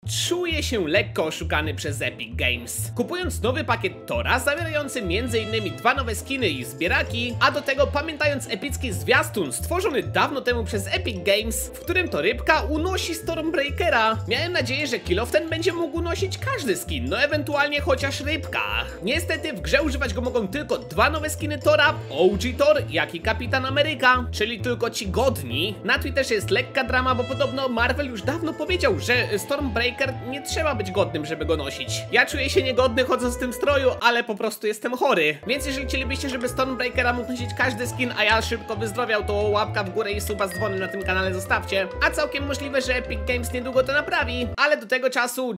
Czuję się lekko oszukany przez Epic Games. Kupując nowy pakiet Tora, zawierający m.in. 2 nowe skiny i zbieraki, a do tego pamiętając epicki zwiastun stworzony dawno temu przez Epic Games, w którym to rybka unosi Stormbreakera. Miałem nadzieję, że kill off ten będzie mógł nosić każdy skin, no ewentualnie chociaż rybka. Niestety w grze używać go mogą tylko 2 nowe skiny Tora, OG Thor, jak i Kapitan Ameryka, czyli tylko ci godni. Na Twitterze jest lekka drama, bo podobno Marvel już dawno powiedział, że Stormbreaker nie trzeba być godnym, żeby go nosić. Ja czuję się niegodny chodząc w tym stroju, ale po prostu jestem chory. Więc jeżeli chcielibyście, żeby Stormbreakera mógł nosić każdy skin, a ja szybko wyzdrowiał, to łapka w górę i suba z dzwonem na tym kanale zostawcie. A całkiem możliwe, że Epic Games niedługo to naprawi, ale do tego czasu